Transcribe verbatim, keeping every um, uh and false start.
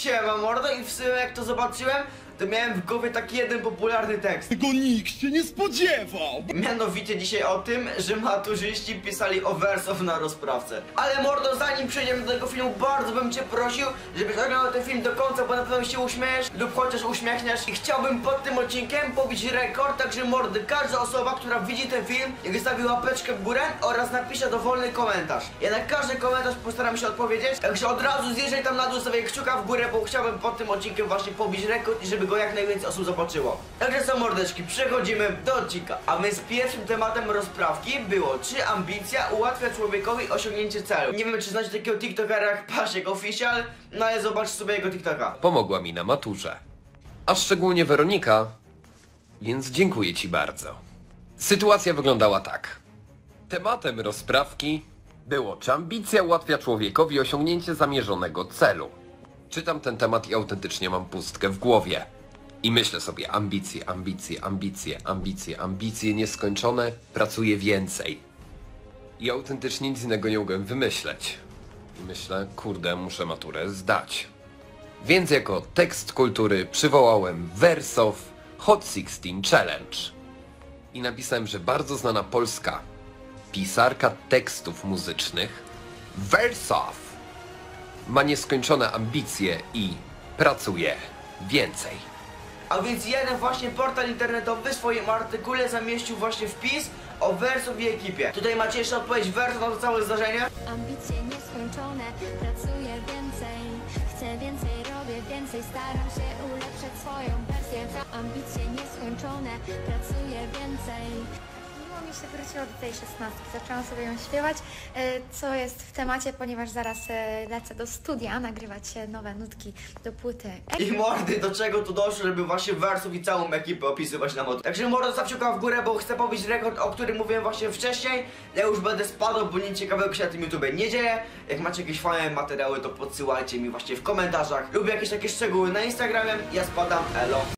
Siema mordo, i w sumie jak to zobaczyłem, to miałem w głowie taki jeden popularny tekst. Tego nikt się nie spodziewał! Mianowicie dzisiaj o tym, że maturzyści pisali o wersow na rozprawce. Ale mordo, zanim przejdziemy do tego filmu, bardzo bym cię prosił, żebyś oglądał ten film do końca, bo na pewno się uśmiejesz lub chociaż uśmiechniesz. I chciałbym pod tym odcinkiem pobić rekord, także mordy, każda osoba, która widzi ten film, niech zostawi łapeczkę w górę oraz napisze dowolny komentarz. Ja na każdy komentarz postaram się odpowiedzieć, także od razu zjeżdżaj tam na dół, sobie kciuka w górę, bo chciałbym pod tym odcinkiem właśnie pobić rekord i żeby go jak najwięcej osób zobaczyło. Także co mordeczki, przechodzimy do odcinka. A więc pierwszym tematem rozprawki było, czy ambicja ułatwia człowiekowi osiągnięcie celu. Nie wiem, czy znacie takiego tiktokera jak Pasiek Official, no ale zobacz sobie jego tiktoka. Pomogła mi na maturze. A szczególnie Weronika, więc dziękuję ci bardzo. Sytuacja wyglądała tak. Tematem rozprawki było, czy ambicja ułatwia człowiekowi osiągnięcie zamierzonego celu. Czytam ten temat i autentycznie mam pustkę w głowie. I myślę sobie, ambicje, ambicje, ambicje, ambicje, ambicje nieskończone, pracuję więcej. I autentycznie nic innego nie mogłem wymyśleć. I myślę, kurde, muszę maturę zdać. Więc jako tekst kultury przywołałem Wersow Hot szesnaście Challenge. I napisałem, że bardzo znana polska pisarka tekstów muzycznych Wersow ma nieskończone ambicje i pracuje więcej. A więc jeden właśnie portal internetowy w swoim artykule zamieścił właśnie wpis o Wersow i ekipie. Tutaj macie jeszcze odpowiedź Wersow na to całe zdarzenie. Ambicje nieskończone, pracuję więcej, chcę więcej, robię więcej, staram się ulepszać swoją wersję. Ambicje nieskończone, pracuję więcej. Miło mi się wróciło do tej szesnastki, zaczęłam sobie ją śpiewać, co jest w temacie, ponieważ zaraz lecę do studia nagrywać nowe nutki do płyty. I mordy, do czego tu doszło, żeby właśnie Wersow i całą ekipę opisywać na mocy. Także mordo, zostaw kciuka w górę, bo chcę pobić rekord, o którym mówiłem właśnie wcześniej. Ja już będę spadał, bo nic ciekawego się na tym YouTubie nie dzieje. Jak macie jakieś fajne materiały, to podsyłajcie mi właśnie w komentarzach lub jakieś takie szczegóły na Instagramie. Ja spadam, elo.